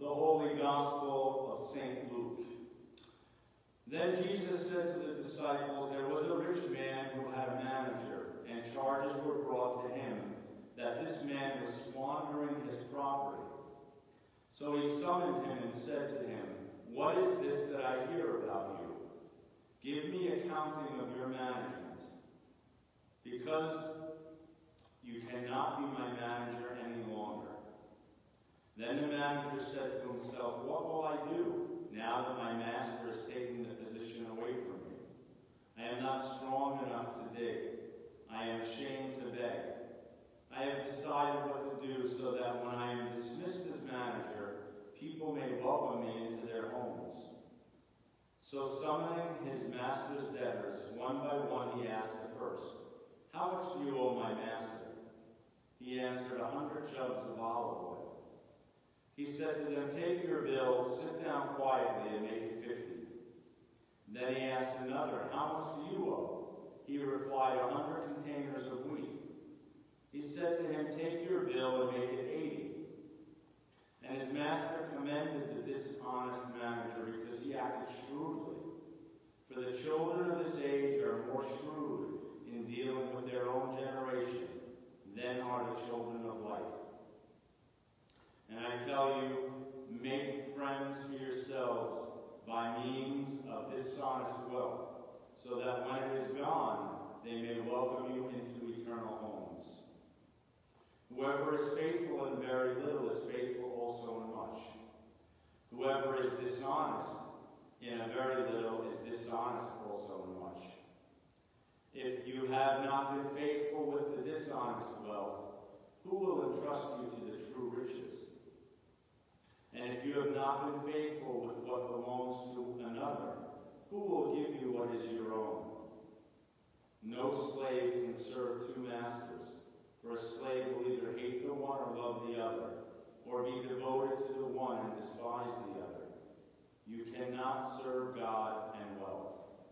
The Holy Gospel of St. Luke. Then Jesus said to the disciples, there was a rich man who had a manager, and charges were brought to him that this man was squandering his property. So he summoned him and said to him, what is this that I hear about you? Give me accounting of your management, because you cannot be my manager any longer. Then the manager said to himself, what will I do now that my master has taken the position away from me? I am not strong enough to dig. I am ashamed to beg. I have decided what to do so that when I am dismissed as manager, people may welcome me into their homes. So summoning his master's debtors, one by one, he asked the first, how much do you owe my master? He answered, 100 jugs of olive oil. He said to them, take your bill, sit down quietly, and make it 50. Then he asked another, how much do you owe? He replied, 100 containers of wheat. He said to him, take your bill and make it 80. And his master commended the dishonest manager because he acted shrewdly. For the children of this age are more shrewd in dealing with their own generation than are the children of light. And I tell you, make friends for yourselves by means of dishonest wealth, so that when it is gone, they may welcome you into eternal homes. Whoever is faithful in very little is faithful also in much. Whoever is dishonest in a very little is dishonest also in much. If you have not been faithful with the dishonest wealth, who will entrust you to the true riches? And if you have not been faithful with what belongs to another, who will give you what is your own? No slave can serve two masters, for a slave will either hate the one or love the other, or be devoted to the one and despise the other. You cannot serve God and wealth.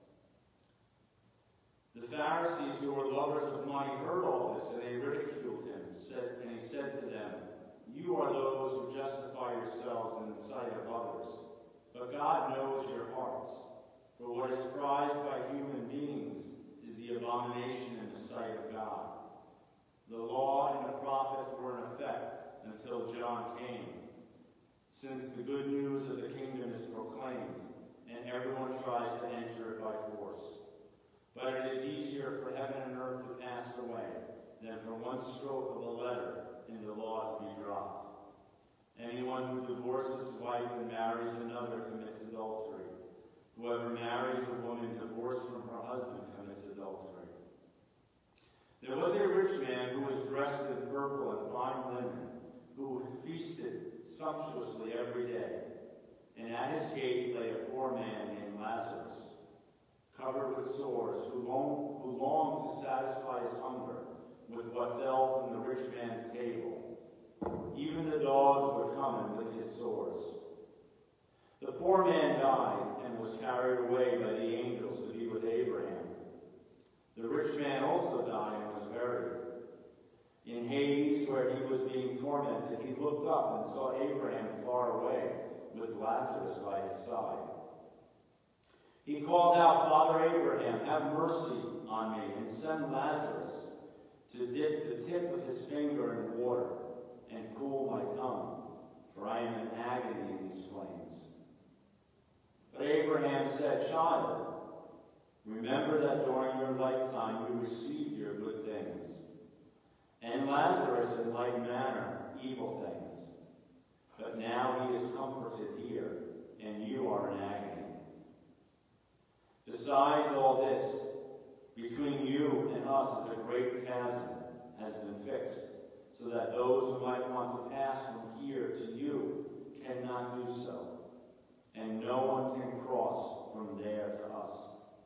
The Pharisees, who were lovers of money, heard all this, and they ridiculed him, and he said to them, you are those who justify yourselves in the sight of others, but God knows your hearts. For what is prized by human beings is the abomination in the sight of God. The law and the prophets were in effect until John came. Since the good news of the kingdom is proclaimed, and everyone tries to enter it by force. But it is easier for heaven and earth to pass away than for one stroke of a letter in the law to be dropped. Anyone who divorces his wife and marries another commits adultery. Whoever marries a woman divorced from her husband commits adultery. There was a rich man who was dressed in purple and fine linen, who feasted sumptuously every day. And at his gate lay a poor man named Lazarus, covered with sores, who longed to satisfy his hunger with what fell from the rich man's table. Even the dogs would come and lick his sores. The poor man died and was carried away by the angels to be with Abraham. The rich man also died and was buried. In Hades, where he was being tormented, he looked up and saw Abraham far away, with Lazarus by his side. He called out, Father Abraham, have mercy on me, and send Lazarus to dip the tip of his finger in water and cool my tongue, for I am in agony in these flames. But Abraham said, Child, remember that during your lifetime you received your good things, and Lazarus in like manner evil things. But now he is comforted here, and you are in agony. Besides all this, between you and us is a great chasm has been fixed, so that those who might want to pass from here to you cannot do so, and no one can cross from there to us.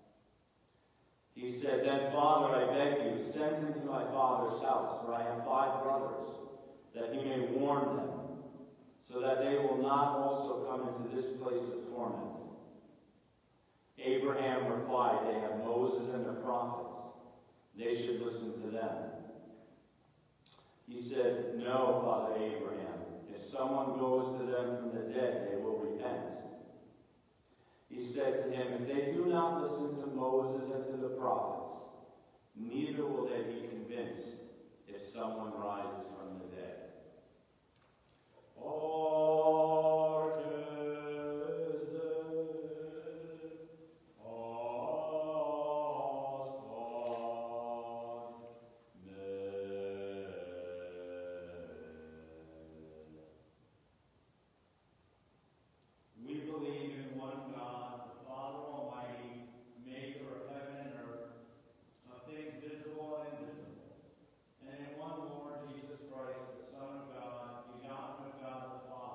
He said, Then, Father, I beg you, send him to my father's house, for I have 5 brothers, that he may warn them, so that they will not also come into this place of torment. Abraham replied, They have Moses and the prophets. They should listen to them. He said, No, Father Abraham, if someone goes to them from the dead, they will repent. He said to him, if they do not listen to Moses and to the prophets, neither will they be convinced if someone rises from the dead. And in one Lord Jesus Christ, the Son of God, begotten of God the Father,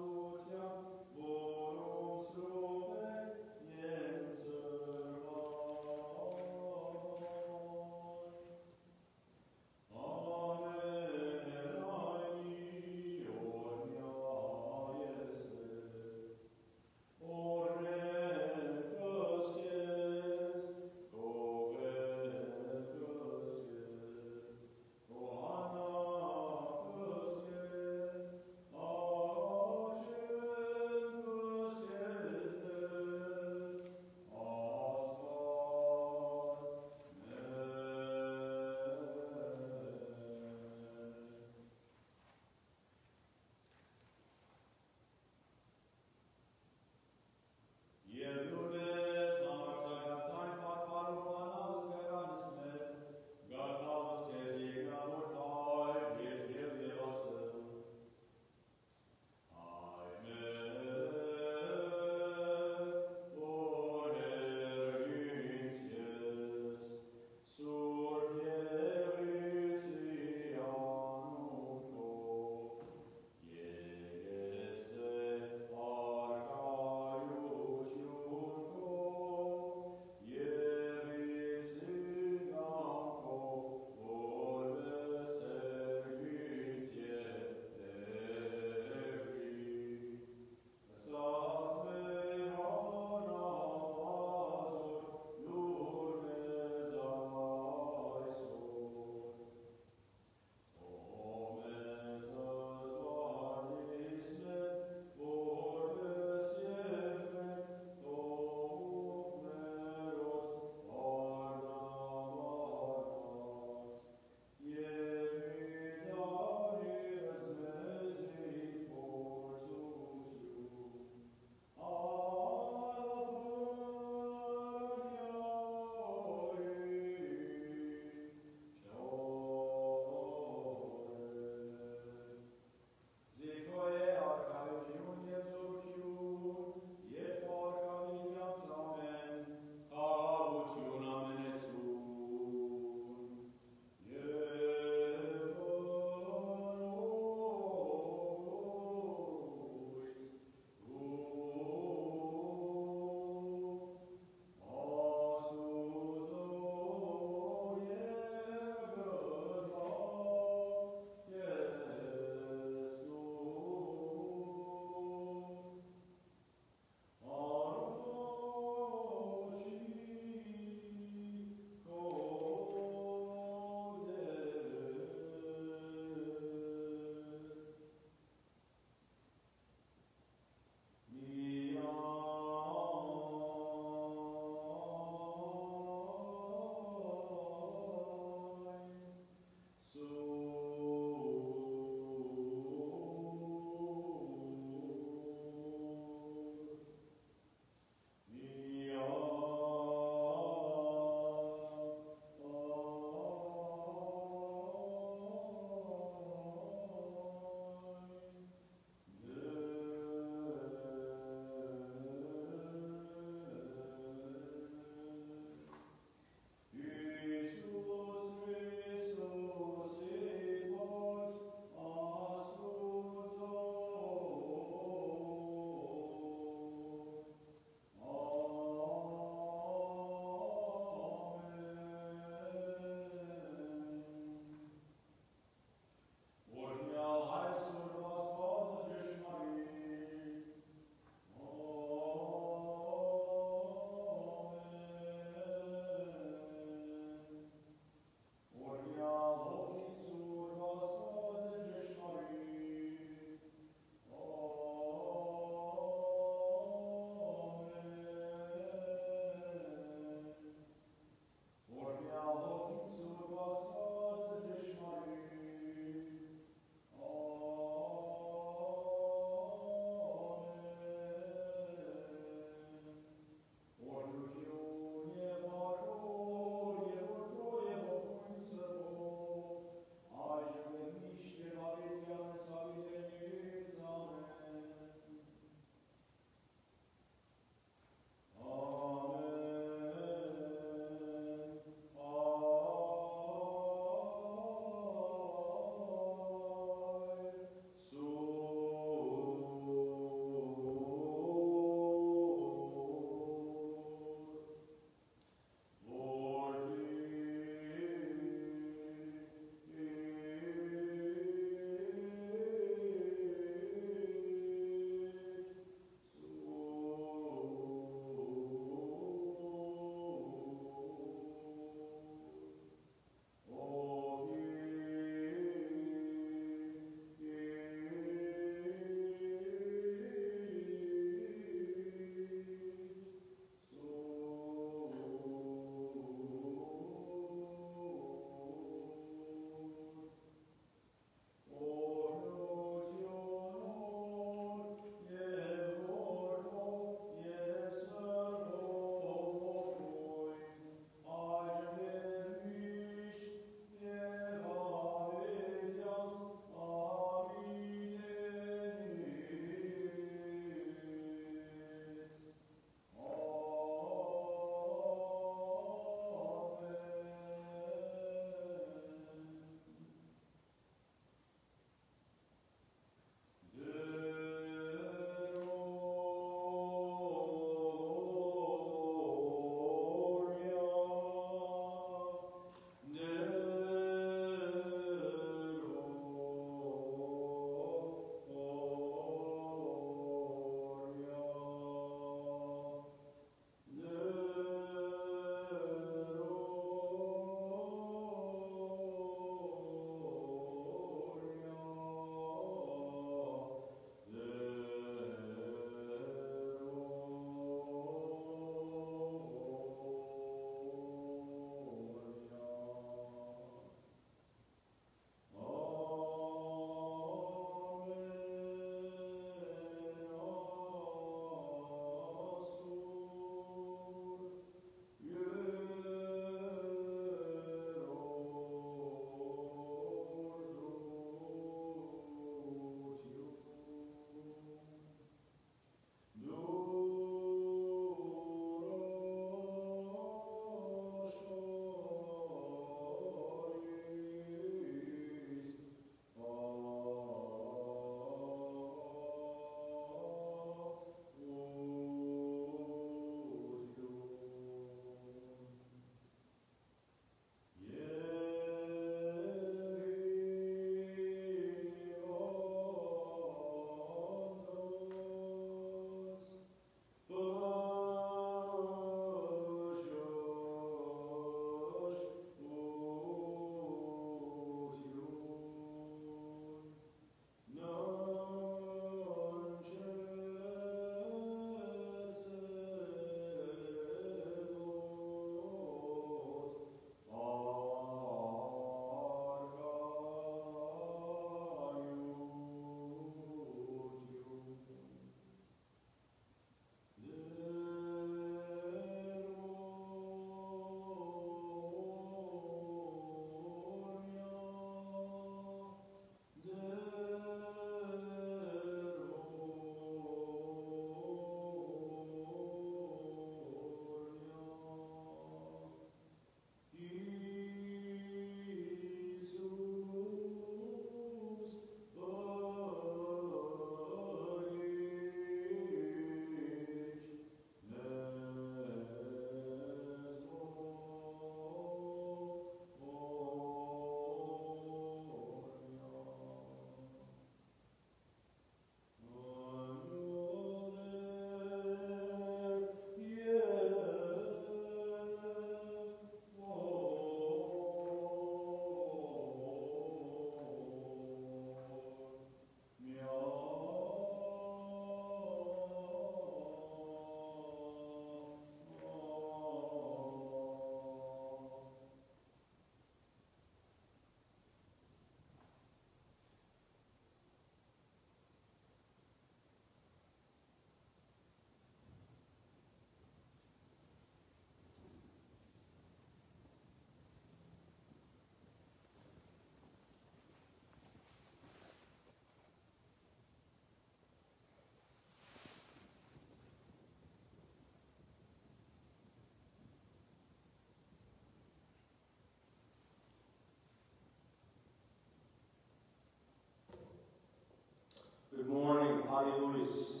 Good morning, Padre Luis.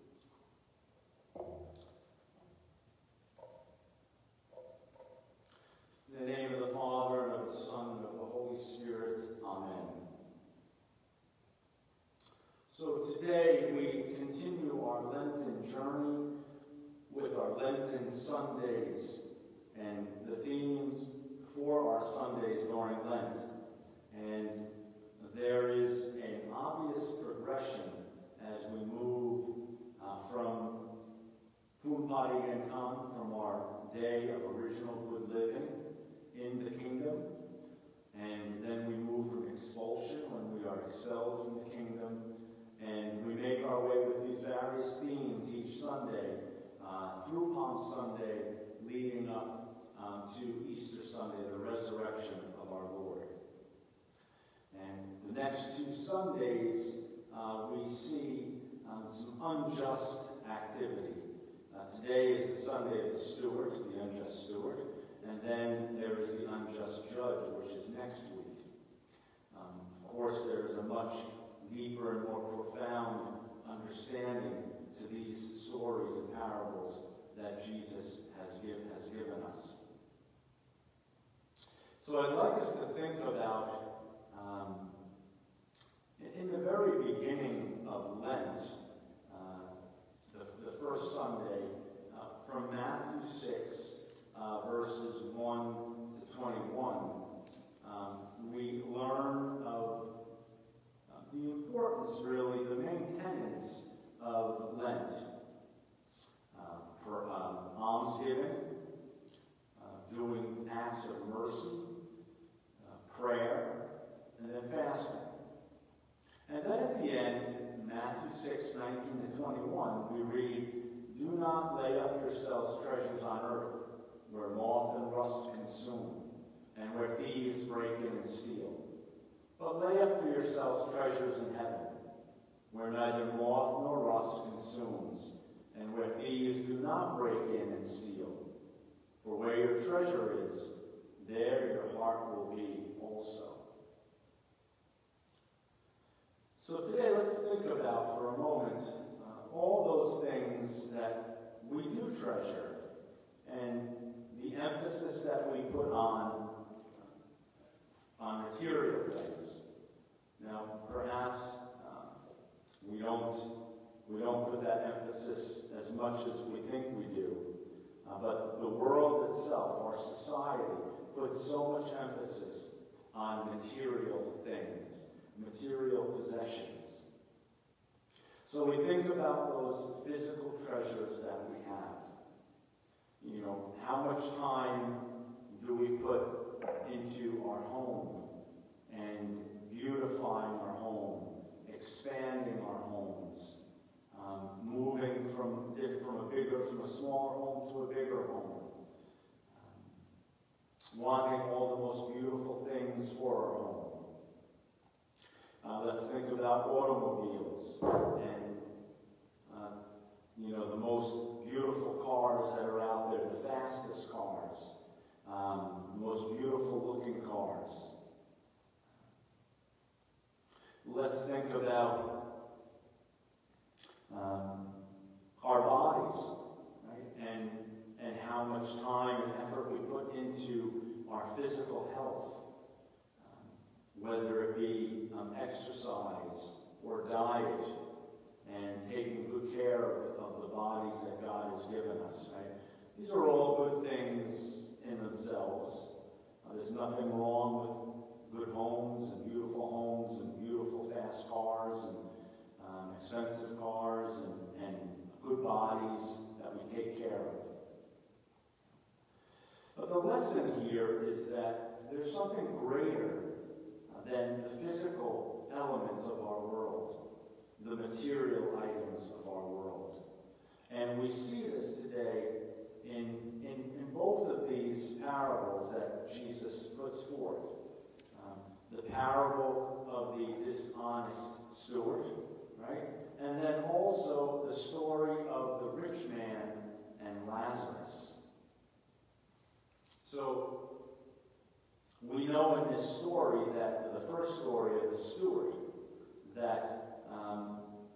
In the name of the Father, and of the Son, and of the Holy Spirit. Amen. So today we continue our Lenten journey with our Lenten Sundays and the themes for our Sundays during Lent. And there is an obvious progression as we move from Doudoukjian, from our day of original good living in the kingdom, and then we move from expulsion when we are expelled from the kingdom, and we make our way with these various themes each Sunday through Palm Sunday, leading up to Easter Sunday, the resurrection of our Lord. And the next two Sundays, we see some unjust activity. Today is the Sunday of the Steward, the unjust steward, and then there is the unjust judge, which is next week. Of course, there is a much deeper and more profound understanding to these stories and parables that Jesus has given us. So I'd like us to think about, in the very beginning of Lent, the first Sunday, from Matthew 6, verses 1 to 21, we learn of the importance, really, the main tenets of Lent. For almsgiving, doing acts of mercy, prayer, and then fasting. And then at the end, Matthew 6, 19 to 21, we read, "Do not lay up yourselves treasures on earth, where moth and rust consume, and where thieves break in and steal. But lay up for yourselves treasures in heaven, where neither moth nor rust consumes, and where thieves do not break in and steal. For where your treasure is, there your heart will be also." So today let's think about for a moment all those things that we do treasure and the emphasis that we put on material things. Now, perhaps we don't put that emphasis as much as we think we do. But the world itself, our society, puts so much emphasis on material things, material possessions. So we think about those physical treasures that we have. You know, how much time do we put into our home and beautifying our home, expanding our homes, moving from a smaller home to a bigger home, wanting all the most beautiful things for our home. Let's think about automobiles and the most beautiful cars that are out there, the fastest cars, the most beautiful looking cars. Let's think about our bodies, right? And how much time and effort we put into our physical health, whether it be exercise or diet, and taking good care of the bodies that God has given us, right? These are all good things in themselves. There's nothing wrong with good homes and beautiful fast cars and expensive cars and good bodies that we take care of. But the lesson here is that there's something greater than the physical elements of our world, the material items of our world. And we see this today in both of these parables that Jesus puts forth. The parable of the dishonest steward, right? And then also the story of the rich man and Lazarus. So we know in this story that the first story of the steward, that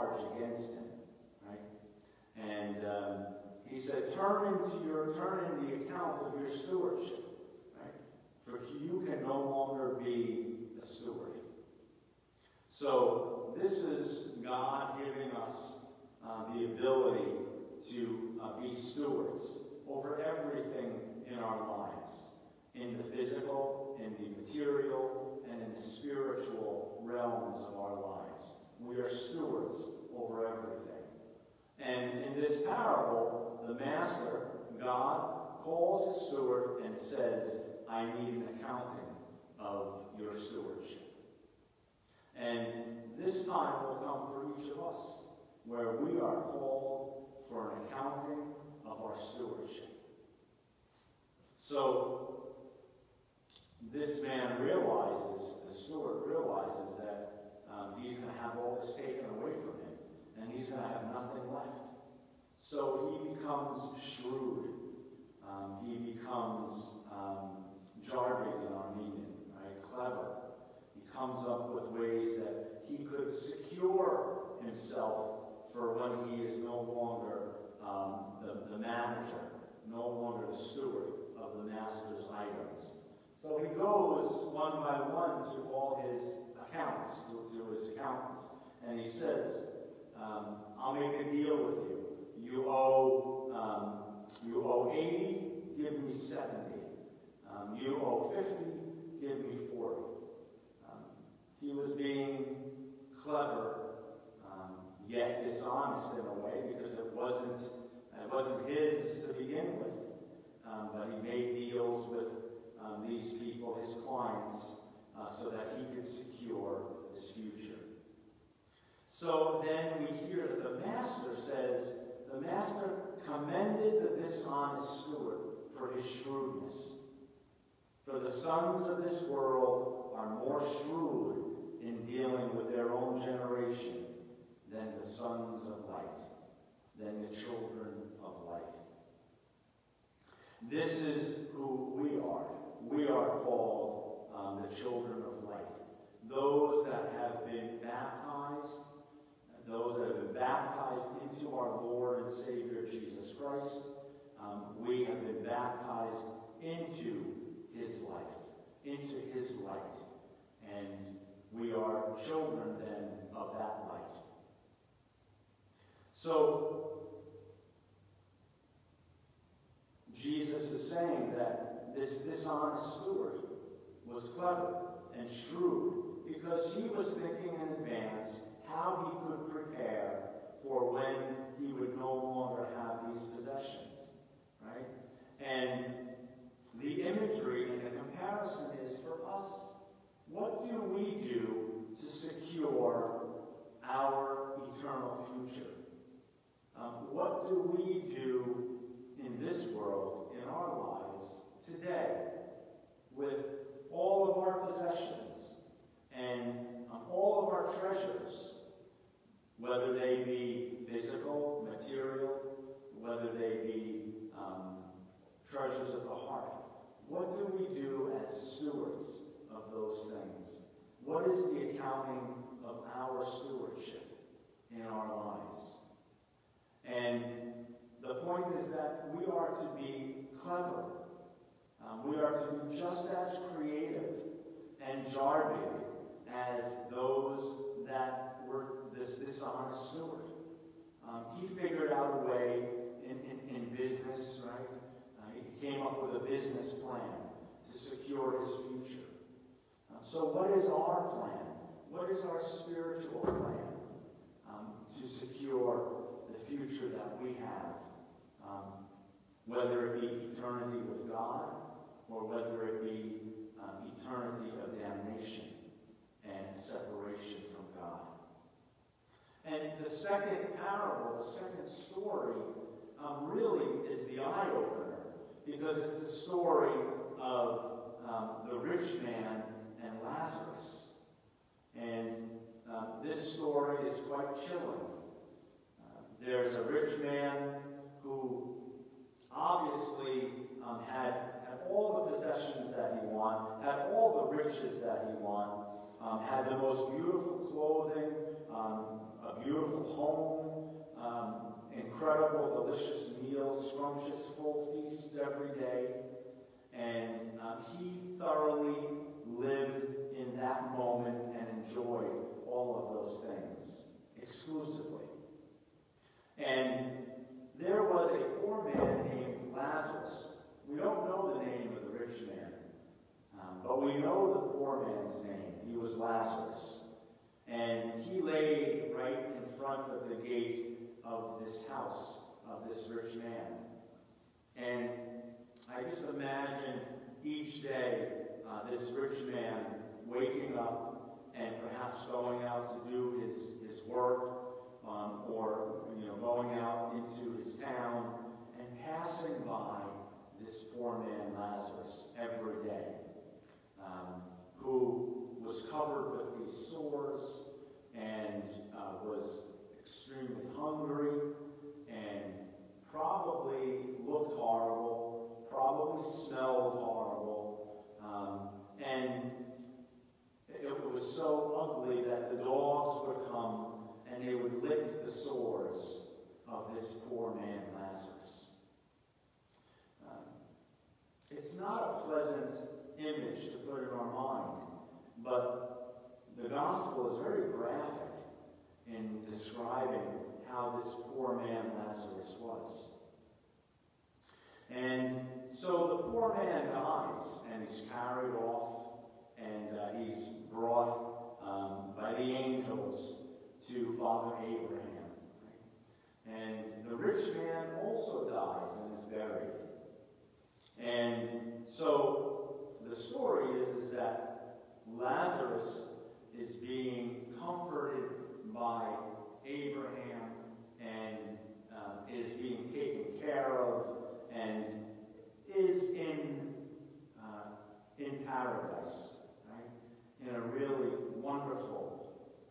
charge against him, right? And he said, turn in the account of your stewardship, right? For you can no longer be a steward. So this is God giving us the ability to be stewards over everything in our lives, in the physical, in the material, and in the spiritual realms of our lives. We are stewards over everything. And in this parable, the master, God, calls his steward and says, I need an accounting of your stewardship. And this time will come for each of us, where we are called for an accounting of our stewardship. So, this man realizes, the steward realizes that he's going to have all this taken away from him, and he's going to have nothing left. So he becomes shrewd. He becomes Jardig in Armenian, right? Clever. He comes up with ways that he could secure himself for when he is no longer the manager, no longer the steward of the master's items. So he goes one by one to all his accounts, to his accountants, and he says, I'll make a deal with you. You owe 80, give me 70. You owe 50, give me 40. He was being clever, yet dishonest in a way, because it wasn't his to begin with. But he made deals with these people, his clients, so that he could secure his future. So then we hear that the master says, the master commended the dishonest steward for his shrewdness. For the sons of this world are more shrewd in dealing with their own generation than the sons of light, than the children of light. This is who we are. We are called the children of light. Those that have been baptized, those that have been baptized into our Lord and Savior Jesus Christ, we have been baptized into his life, into his light. And we are children then of that light. So, Jesus is saying that this dishonest steward was clever and shrewd because he was thinking in advance how he could prepare for when he would no longer have these possessions, right? And the imagery and the comparison is for us, what do we do to secure our eternal future? What do we do in this world, in our lives, today, with all of our possessions and all of our treasures, whether they be physical, material, whether they be treasures of the heart? What do we do as stewards of those things? What is the accounting of our stewardship in our lives? And the point is that we are to be clever. We are to be just as creative and jardig as those that were this dishonest steward. He figured out a way in business, right? He came up with a business plan to secure his future. So what is our plan? What is our spiritual plan to secure the future that we have? Whether it be eternity with God or whether it be eternity of damnation and separation from God. And the second parable, the second story, really is the eye-opener, because it's the story of the rich man and Lazarus. And this story is quite chilling. There's a rich man who obviously had all the possessions that he wanted, had all the riches that he wanted, had the most beautiful clothing, a beautiful home, incredible, delicious meals, scrumptious, full feasts every day. And he thoroughly lived in that moment and enjoyed all of those things exclusively. And there was a poor man named Lazarus. We don't know the name of the rich man, but we know the poor man's name. He was Lazarus. And he lay right in front of the gate of this house of this rich man. And I just imagine each day this rich man waking up and perhaps going out to do his work, or going out into his town and passing by this poor man Lazarus every day, who was covered with these sores and was extremely hungry and probably looked horrible, probably smelled horrible, and it was so ugly that the dogs would come and they would lick the sores of this poor man Lazarus. It's not a pleasant image to put in our mind, but the gospel is very graphic in describing how this poor man Lazarus was. And so the poor man dies, and he's carried off, and he's brought by the angels to Father Abraham. Right? And the rich man also dies and is buried. And so the story is that Lazarus is being comforted by Abraham and is being taken care of and is in paradise, right? In a really wonderful,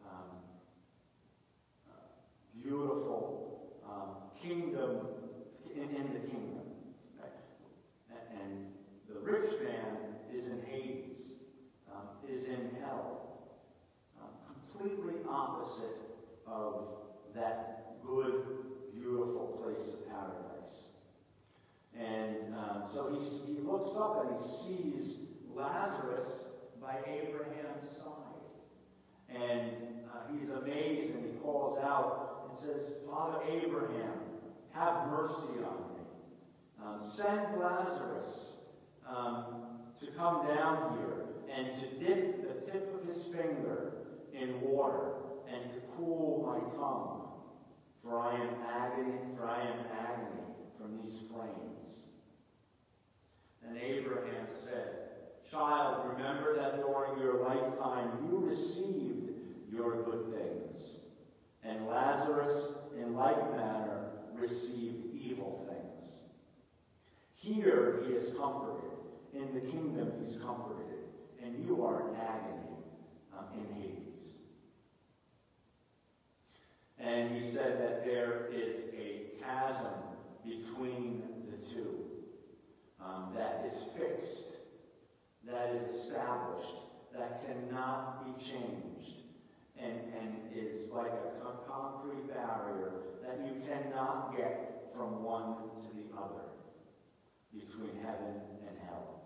beautiful kingdom, in the kingdom. Right? And the rich man is in Hades, is in hell, completely opposite of that good, beautiful place of paradise. And so he looks up and he sees Lazarus by Abraham's side. And he's amazed and he calls out and says, Father Abraham, have mercy on me. Send Lazarus to come down here and to dip the tip of his finger in water and to cool my tongue, for I am agony from these flames. And Abraham said, Child, remember that during your lifetime you received your good things, and Lazarus in like manner received evil things. Here he is comforted, in the kingdom he's comforted, and you are in agony in Hades. And he said that there is a chasm between the two that is fixed, that is established, that cannot be changed, and is like a concrete barrier that you cannot get from one to the other, between heaven and hell.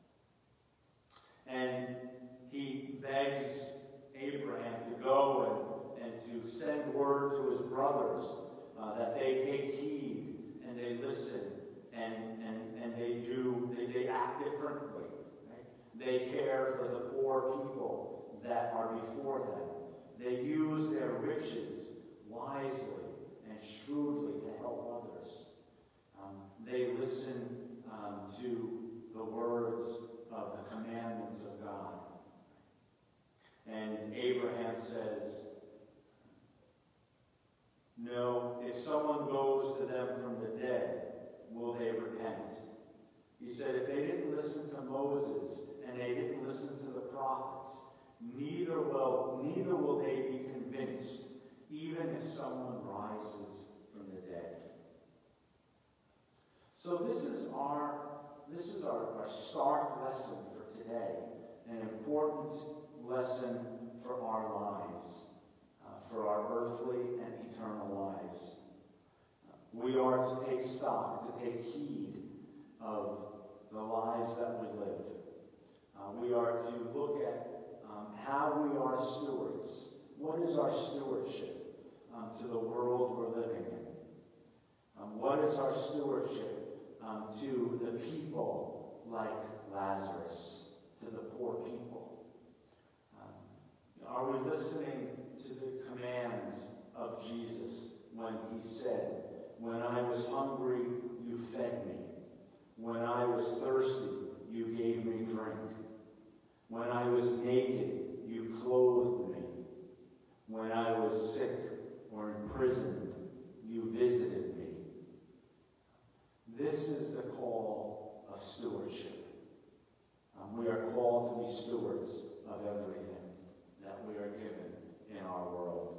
And he begs Abraham to go and to send word to his brothers that they take heed and they listen and they act differently. Right? They care for the poor people that are before them. They use their riches wisely and shrewdly to help others. They listen to the words of the commandments of God. And Abraham says, no, if someone goes to them from the dead, will they repent? He said, if they didn't listen to Moses and they didn't listen to the prophets, neither will they be convinced, even if someone rises from the dead. So this is our stark lesson for today, an important lesson for our lives, for our earthly and eternal lives. We are to take stock, to take heed of the lives that we live. We are to look at how we are stewards. What is our stewardship to the world we're living in? What is our stewardship to the people like Lazarus, to the poor people? Are we listening to the commands of Jesus when he said, "When I was hungry, you fed me. When I was thirsty, you gave me drink. When I was naked, you clothed me. When I was sick or in prison, you visited me." This is the call of stewardship. We are called to be stewards of everything that we are given in our world.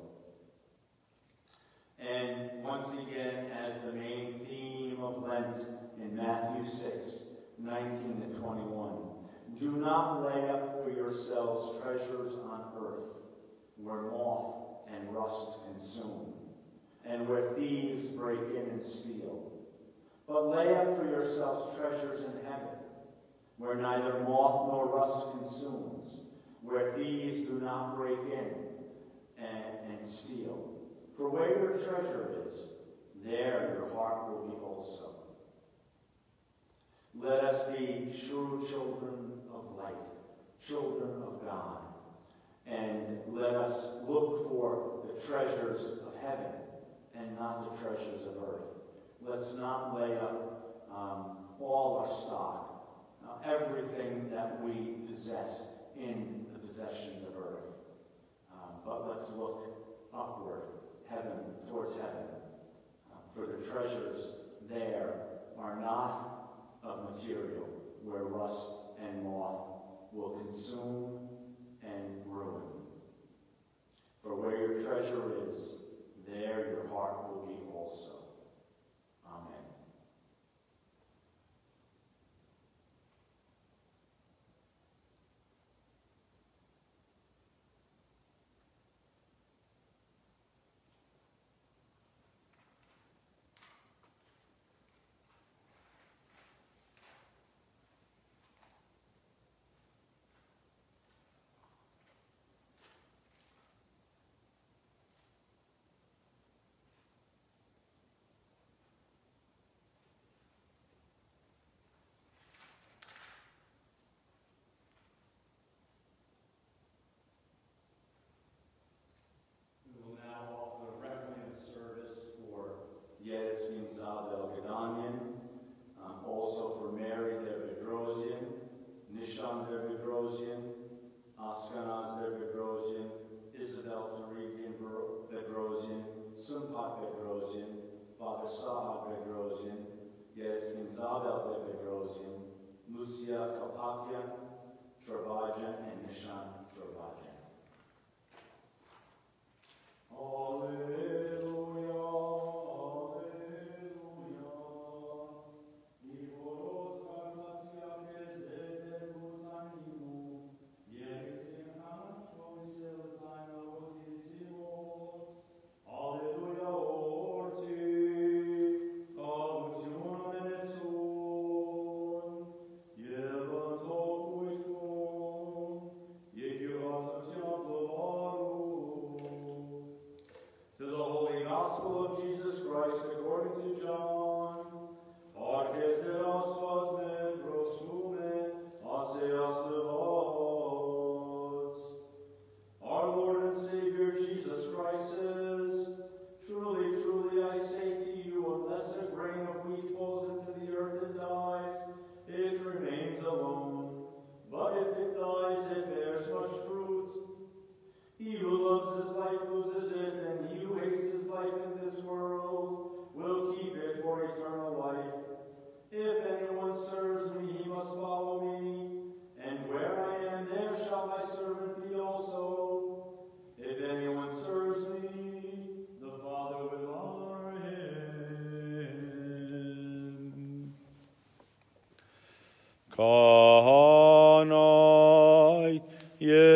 And once again, as the main theme of Lent in Matthew 6, 19 to 21, "Do not lay up for yourselves treasures on earth, where moth and rust consume, and where thieves break in and steal. But lay up for yourselves treasures in heaven, where neither moth nor rust consumes, where thieves do not break in and steal. For where your treasure is, there your heart will be also." Let us be true children of light, children of God, and let us look for the treasures of heaven and not the treasures of earth. Let's not lay up all our stock, everything that we possess in the possessions of earth. But let's look upward, heaven, towards heaven. For the treasures there are not of material, where rust and moth will consume and ruin. For where your treasure is, there your heart will be also. Amen. Also for Mary Doudoukjian, Nishan Doudoukjian, Askanaz Doudoukjian, Isabel Tarigian Doudoukjian, Sumpat Doudoukjian, Father Sahab Doudoukjian, Yezkin Zabel Doudoukjian, Lucia Kalpakian, Travajan, and Nishan Travajan. Alleluia. Kanai,